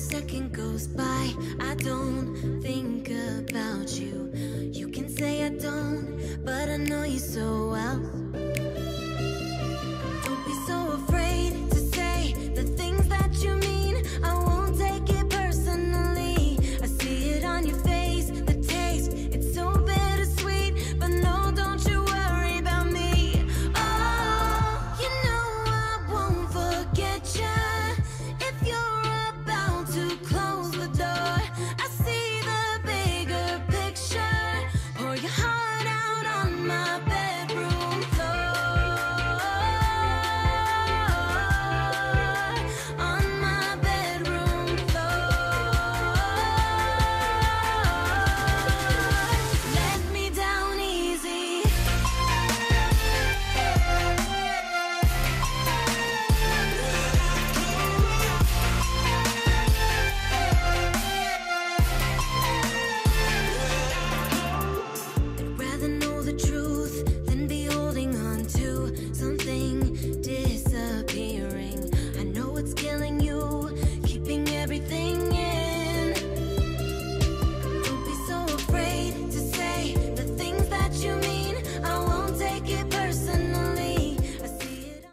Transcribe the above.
second goes by, I don't think about you. You can say I don't, but I know you so